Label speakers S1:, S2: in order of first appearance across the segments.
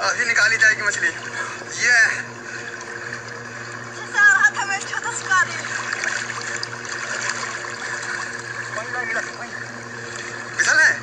S1: अभी निकाली जाएगी मछली। ये फिसल है।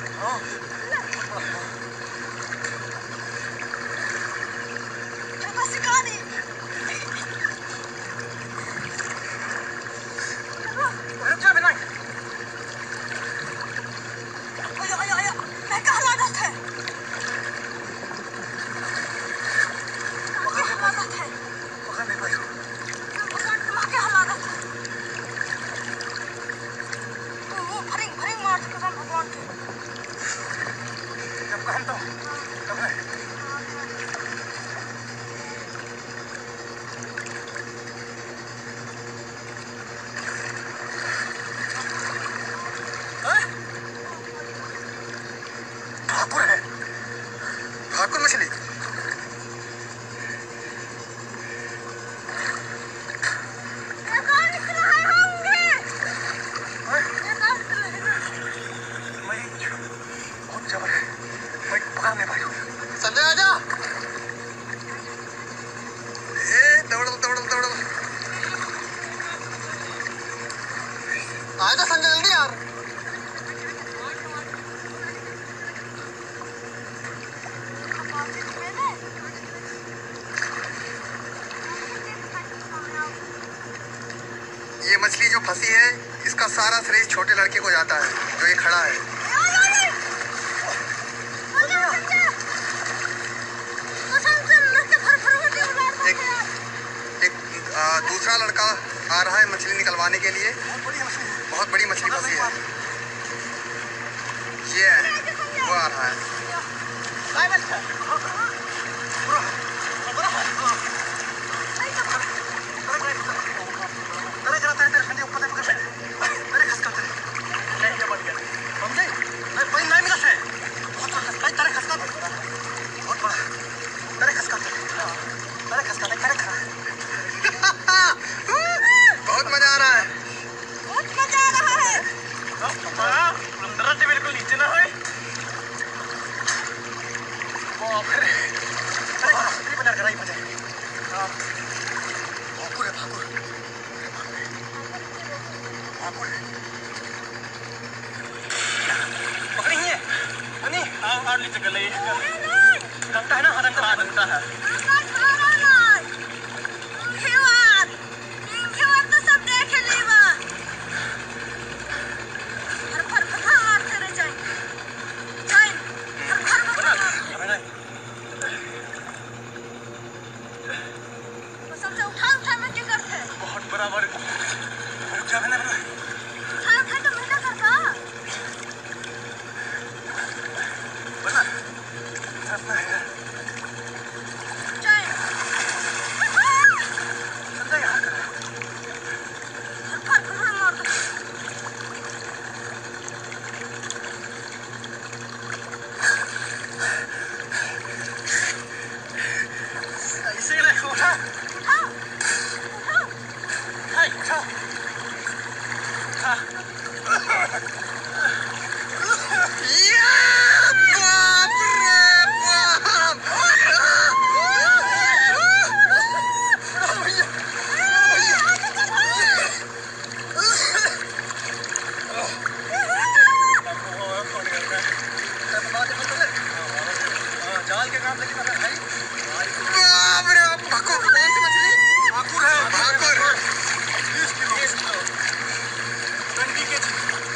S1: ठाकुर मछली। संजय आजा। दौड़ आजा संजय, जल्दी यार। ये मछली जो फंसी है, इसका सारा श्रेय छोटे लड़के को जाता है जो ये खड़ा है। एक दूसरा लड़का आ रहा है मछली निकलवाने के लिए। बहुत बड़ी मछली फंसी है। ये वो आ रहा है। बहुत मजा आ रहा है। बिल्कुल नीचे ना हो। पकड़ी है लगता है ना। हाँ लगता है। बहुत बराबर जाल के काम लगी भाई। बाप रे भाकुर। कौन सी मछली? भाकुर है। भाकुर 20 किलो 20 kg।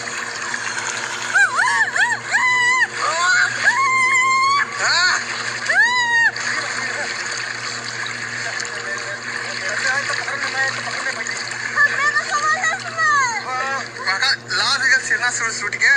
S1: सिरना सूट के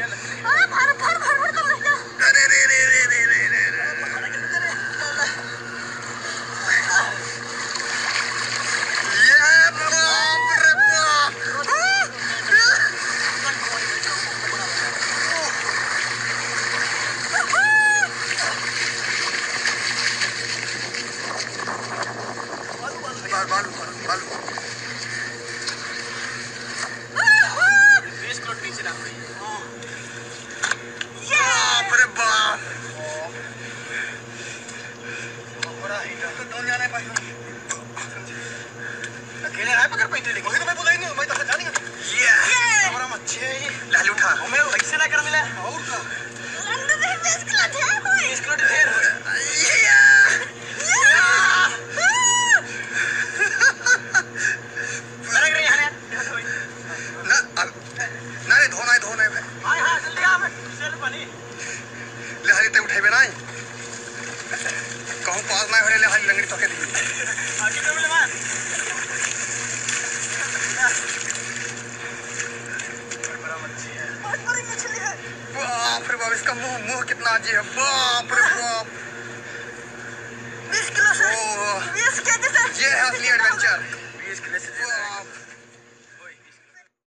S1: बालू 20 किलो नीचे डाल। काय पकड़ पाई लेकिन वही तो मैं बोला ही नहीं मैं तो जानी ये हमारा मच्छी है ये लाली उठा मैं ऐसे ना कर मिला और का अंदर में 20 किलो ढेर होए 20 किलो ढेर होए अरे रे यार ना ना रे धोना है हां हां जल्दी आ मैं चल पानी ले हरी ते उठेबे नहीं कहूं पास ना हरे ले हरी लंगड़ी तो के दी आगे तो मिले मार बड़ा मच्छी है बहुत बड़ी मछली है बाप रे बाप इसका मुंह कितना अजीब है बाप रे बाप 20 किलो से 20 केजी से ये है असली एडवेंचर